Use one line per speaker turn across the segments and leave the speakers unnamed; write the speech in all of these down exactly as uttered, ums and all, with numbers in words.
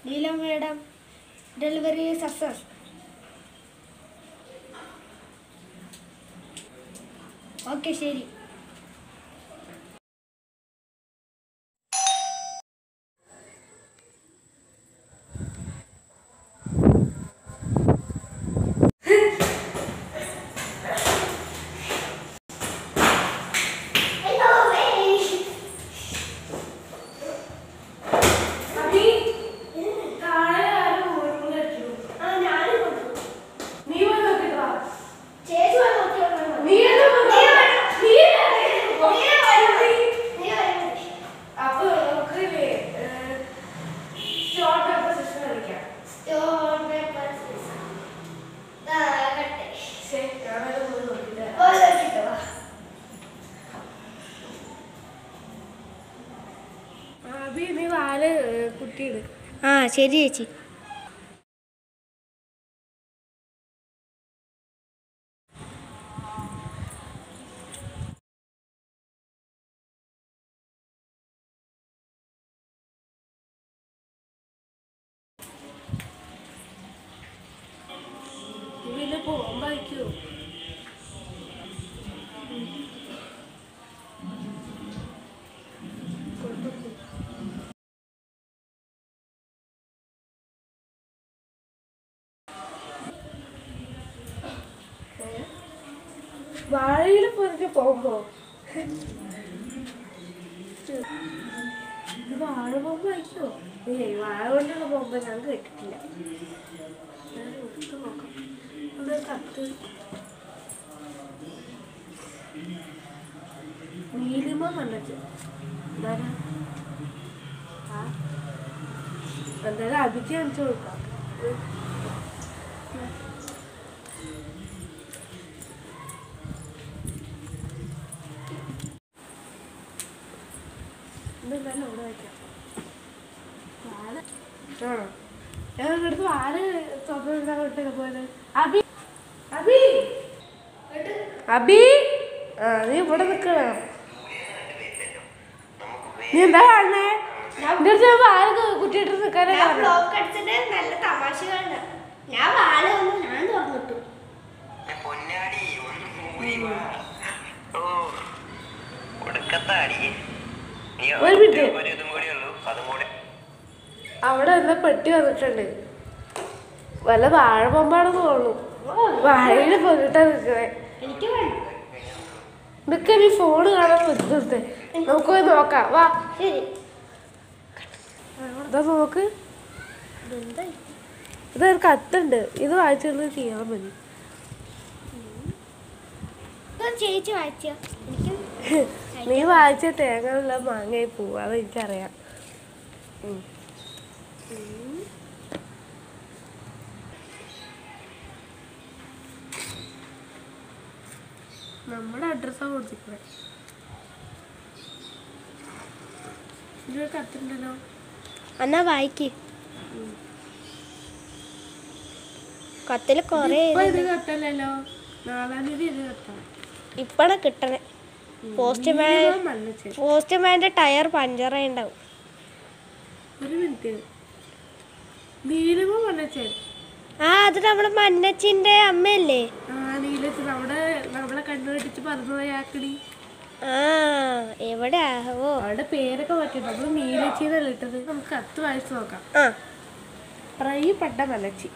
Neela madam, delivery success. Okay, Sherry. ആ ശരി ചേച്ചി.
ഇതിന് പോകുമ്പോഴേക്കോ വാഴയിൽ പൊതിഞ്ഞ് പോകുമ്പോ വാഴ പോകുമ്പോ അയക്കോ? ഏയ് വാഴ കൊണ്ടുള്ള പോകുമ്പോ ഞാൻ കേട്ടിട്ടില്ല. ഞാൻ എടുത്ത് നോക്കാം. അതൊരു കത്ത്. നീലിമ മണ്ണച്ച് എന്തായാലും ആ എന്തായാലും അഭിക്ക് കാണിച്ചു കൊടുക്കാം. എന്തായാലും അവിടെ വയ്ക്കാം. വാഴ ആ ഞാൻ എടുത്ത് വാഴ സ്വപ്നം പോയത്. അബി അബി അബി ആ നീ ഇവിടെ നിൽക്കണം. നീ എന്താ കാണണേ? എന്റെ അടുത്ത് വാഴ കുട്ടിയിട്ട് നിൽക്കാനേ
നല്ല തമാശകളാണ്. ഞാൻ വാഴ ഒന്ന് ഞാൻ തുറന്നിട്ടു.
ഒരു മിനിറ്റ്. അവിടെ എന്താ പെട്ടി വന്നിട്ടുണ്ട്. വല്ല വാഴ പമ്പാണെന്ന് തോന്നുന്നു. വാഴയിൽ പോയിട്ടാ നിൽക്കണേ.
എനിക്ക്
നിൽക്ക നീ ഫോണ് കാണാൻ പറ്റുന്നത്. നമുക്ക് പോയി നോക്കാം. വാ
ശരി.
ഇതാ നോക്ക്. ഇതൊരു കത്തുണ്ട്. ഇത് വായിച്ചിട്ട് ചെയ്യാൻ മതി.
ചേച്ചി വായിച്ച
നീ വായിച്ച തേങ്ങയുള്ള മാങ്ങയായി പോവും. അത് എനിക്കറിയാം. നമ്മുടെ അഡ്രസ്സാണ് കൊടുത്തിരിക്കുന്നത്. ഇതൊരു കത്തുണ്ടല്ലോ.
എന്നാ വായിക്ക്. കത്തില് കൊറേ
ഇത് കത്തല്ലല്ലോ. നാലാം തീയതി ഇത് കത്താണ്.
ഇപ്പഴാ കിട്ടണേ. പോസ്റ്റ്മാൻ പോസ്റ്റ്മാന്റെ ടയർ പഞ്ചറായി ഉണ്ടാവും.
ഒരു മിനിറ്റ്. നീലിമ മണ്ണച്ചേ.
ആ അത് നമ്മളെ മന്നച്ചിന്റെ അമ്മയല്ലേ?
ആ നീലച്ചൻ അവിടെ നമ്മളെ കണ്ണുകെട്ടിച്ച് പറഞ്ഞു പോയാക്കടി.
ആ എവിടെ ആവോ?
അവിടെ പേരൊക്കെ മാറ്റി. നമ്മള് നീലച്ചിന്നല്ല ഇട്ടത്. നമുക്ക് കത്ത് വായിച്ചു നോക്കാം.
ആ
പ്രിയപ്പെട്ട മലച്ചി.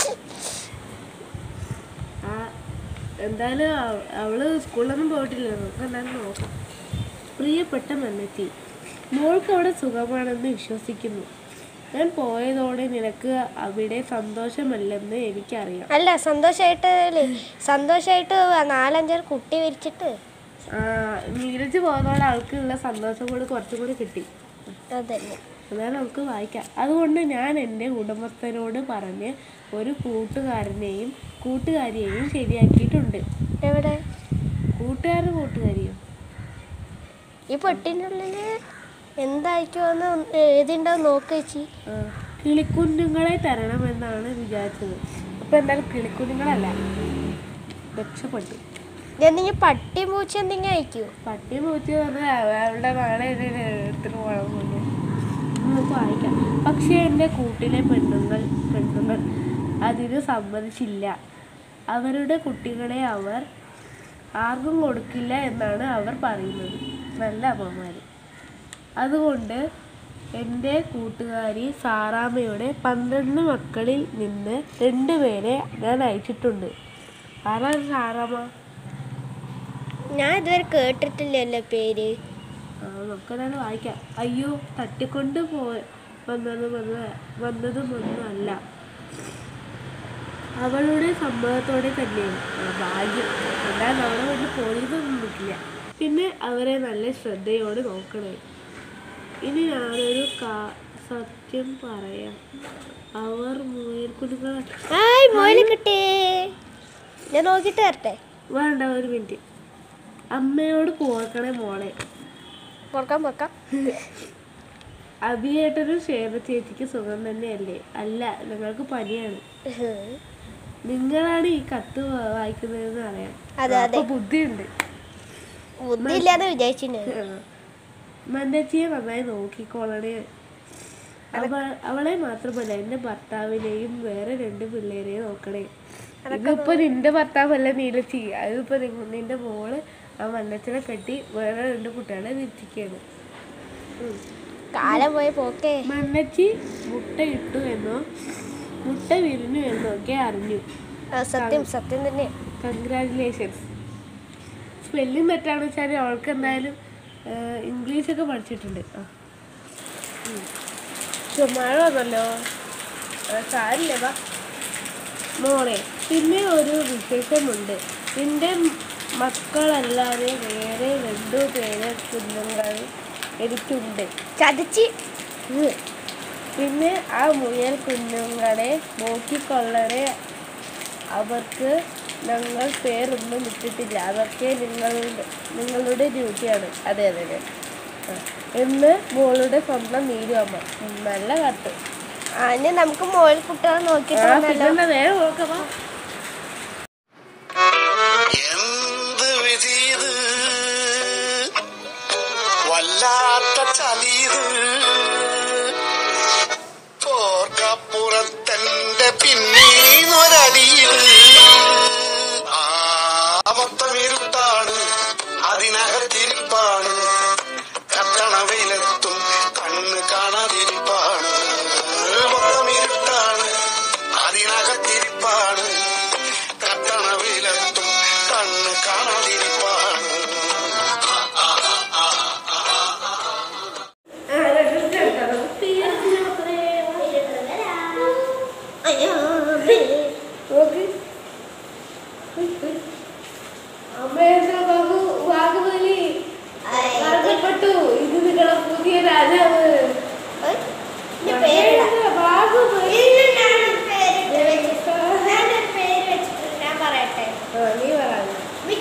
ആ എന്തായാലും അവള് സ്കൂളിലൊന്നും പോയിട്ടില്ല. നമുക്ക് എന്തായാലും നോക്കാം. പ്രിയപ്പെട്ട മന്നച്ചി, മോൾക്ക് അവിടെ സുഖമാണെന്ന് വിശ്വസിക്കുന്നു. ഞാൻ പോയതോടെ നിനക്ക് അവിടെ സന്തോഷമല്ലെന്ന് എനിക്കറിയാം.
അല്ല സന്തോഷായിട്ട് സന്തോഷായിട്ട് നാലഞ്ചാറ് കുട്ടി വിരിച്ചിട്ട്
ആ നീരജ് പോകുന്നതോടെ ആൾക്കുള്ള സന്തോഷം കൂടി കുറച്ചും കൂടി കിട്ടി.
അതന്നെ.
അതായത് നമുക്ക് വായിക്കാം. അതുകൊണ്ട് ഞാൻ എൻ്റെ ഉടമസ്ഥനോട് പറഞ്ഞ് ഒരു കൂട്ടുകാരനെയും കൂട്ടുകാരിയെയും ശരിയാക്കിയിട്ടുണ്ട്.
എവിടെ?
കൂട്ടുകാരും കൂട്ടുകാരിയോ?
ഈ പെട്ടിൻ്റെ ഉള്ളില് എന്തായിക്കോന്ന് എഴുതിണ്ടാവും നോക്ക് ചേച്ചി.
കിളിക്കുഞ്ഞുങ്ങളെ തരണമെന്നാണ് വിചാരിച്ചത്. അപ്പൊ എന്തായാലും കിളിക്കുഞ്ഞുങ്ങളല്ല. രക്ഷപ്പെട്ടു.
എന്തെങ്കിലും പട്ടി പൂച്ച എന്തെങ്കിലും അയക്കോ?
പട്ടി പൂച്ച പറഞ്ഞാൽ അവളുടെ നാളെ എടുത്തിട്ട് പോകണം. നമുക്ക് വായിക്കാം. പക്ഷേ എൻ്റെ കൂട്ടിലെ പെണ്ണുങ്ങൾ പെണ്ണുങ്ങൾ അതിന് സമ്മതിച്ചില്ല. അവരുടെ കുട്ടികളെ അവർ ആർക്കും കൊടുക്കില്ല എന്നാണ് അവർ പറയുന്നത്. നല്ല അമ്മമാർ. അതുകൊണ്ട് എൻ്റെ കൂട്ടുകാരി സാറാമ്മയുടെ പന്ത്രണ്ട് മക്കളിൽ നിന്ന് രണ്ട് പേരെ ഞാൻ അയച്ചിട്ടുണ്ട്. ആരാണ് സാറാമ്മ?
ഞാൻ ഇതുവരെ കേട്ടിട്ടില്ലല്ലോ പേര്.
ആ നമുക്കതാണ് വായിക്കാം. അയ്യോ, തട്ടിക്കൊണ്ട് പോ വന്നതും വന്ന വന്നതും ഒന്നും അല്ല, അവളുടെ സമ്മതത്തോടെ തന്നെയാണ്. ഭാഗ്യം. എന്നാൽ അവിടെ വന്ന് പോയതൊന്നും നിൽക്കില്ല. പിന്നെ അവരെ നല്ല ശ്രദ്ധയോടെ നോക്കണേ. ഇനി ഞാനൊരു കാ സത്യം പറയാം. അവർ മുയൽക്കുഞ്ഞുങ്ങൾ
കിട്ടേ. ഞാൻ നോക്കിട്ട് വരട്ടെ.
വേണ്ട, ഒരു മിനിറ്റ്. അമ്മയോട് പോർക്കണേ മോളെ.
പോർക്കാം പോർക്കാം.
അഭിയേട്ടനും ശ്വേത ചേച്ചിക്ക് സുഖം തന്നെയല്ലേ? അല്ല, ഞങ്ങൾക്ക് പനിയാണ്. നിങ്ങളാണ് ഈ കത്ത് വായിക്കുന്നതെന്ന് അറിയാം. അപ്പൊ ബുദ്ധിയുണ്ട്.
ബുദ്ധിയില്ലാന്ന് വിചാരിച്ചു.
മന്നച്ചിയെ നന്നായി നോക്കിക്കോളണേ. അവളെ മാത്രമല്ല എൻ്റെ ഭർത്താവിനെയും വേറെ രണ്ട് പിള്ളേരെയും നോക്കണേ. ഇതിപ്പോ നിന്റെ ഭർത്താവല്ല നീലച്ചി, അതിപ്പോ നിന്റെ മോള് ആ മന്നച്ചനെ കെട്ടി വേറെ രണ്ട് കുട്ടികളെ വിരിച്ചിരിക്കുകയാണ്.
കാലം പോയ പോക്കേ.
മന്നച്ചി മുട്ട ഇട്ടു എന്നോ മുട്ട വിരിഞ്ഞു എന്നൊക്കെ അറിഞ്ഞു.
സത്യം സത്യം തന്നെ.
കൺഗ്രാജുലേഷൻസ്. സ്പെല്ലിംഗ് തെറ്റാണെന്ന് വെച്ചാൽ അവൾക്ക് എന്തായാലും ഇംഗ്ലീഷൊക്കെ പഠിച്ചിട്ടുണ്ട്. മഴ വന്നല്ലോ, സാരില്ലേ വാ മോളെ. പിന്നെ ഒരു വിശേഷമുണ്ട്. നിന്റെ മക്കളല്ലാതെ വേറെ രണ്ടു പേരെ കുഞ്ഞുങ്ങൾ എനിക്കുണ്ട്.
ചതച്ചി.
പിന്നെ ആ മുയൽ കുഞ്ഞുങ്ങളെ നോക്കിക്കൊള്ളണേ. അവർക്ക് ഞങ്ങൾ പേരൊന്നും ഇട്ടിട്ടില്ല. അതൊക്കെ നിങ്ങളുടെ നിങ്ങളുടെ ഡ്യൂട്ടിയാണ്. അതെ അതെ അതെ എന്ന് മോളുടെ സ്വന്തം നീലു അമ്മ. നല്ല കത്ത്.
അതിന് നമുക്ക് മോൾ കുട്ടികളെ നോക്കിയിട്ട്
വേറെ നോക്കാം.
വല്ലാത്ത ചലീത് പോർക്കപ്പുറത്തന്റെ പിന്നീന്നൊരടിയിൽ ആമത്തമിരുട്ടാണ്, അതിനകത്തിരിപ്പാണ്. കത്തണ വെയിലെത്തും കണ്ണ് കാണാതിരിപ്പാണ്. മൊത്തമിരുട്ടാണ്, അതിനകത്തിരിപ്പാണ്. കത്തണ വെയിലെത്തും കണ്ണ് കാണാതിരിപ്പാണ്.
ഇത് നിങ്ങളെ പുതിയ രാജാവ്. നീ പറയാ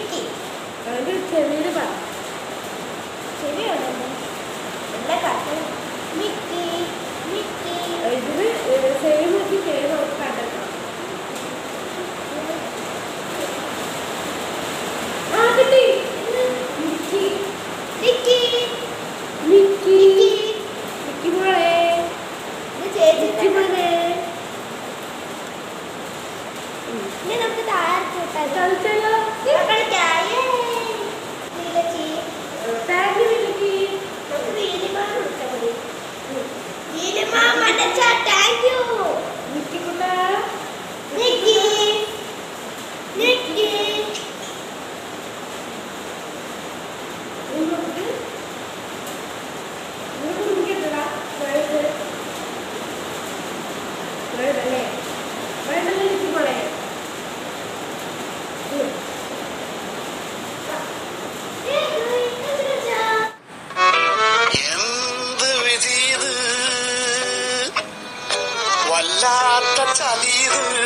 ചെറിയ പറ. ഇതിന് സെയിം നോക്കി ചെയ്ത് കണ്ടെത്താം. ആ കിട്ടി. മിക്കി മിക്കി മിക്കി മിക്കി മോളെ. ചേച്ചി മോളെ.
നമുക്ക് താഴെ
കളിച്ചല്ലോ.
വല്ലാത്ത ചലീത്